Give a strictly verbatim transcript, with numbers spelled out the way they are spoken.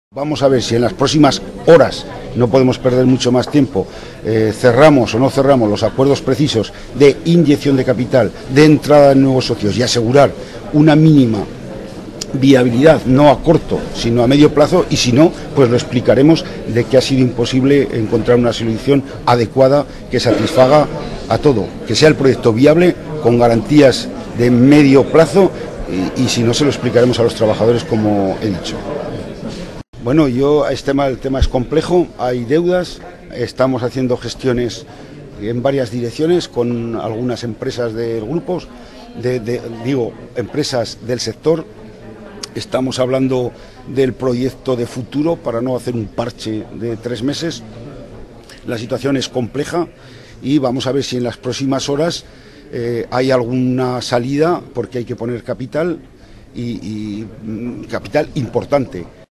Vamos a ver si en las próximas horas, no podemos perder mucho más tiempo, eh, cerramos o no cerramos los acuerdos precisos de inyección de capital, de entrada de nuevos socios y asegurar una mínima viabilidad, no a corto, sino a medio plazo, y si no, pues lo explicaremos de que ha sido imposible encontrar una solución adecuada que satisfaga a todo, que sea el proyecto viable, con garantías de medio plazo, y, y si no, se lo explicaremos a los trabajadores, como he dicho. Bueno, yo, este tema, el tema es complejo, hay deudas, estamos haciendo gestiones en varias direcciones con algunas empresas del grupo, de, de, digo, empresas del sector. Estamos hablando del proyecto de futuro para no hacer un parche de tres meses. La situación es compleja y vamos a ver si en las próximas horas eh, hay alguna salida, porque hay que poner capital y, y capital importante.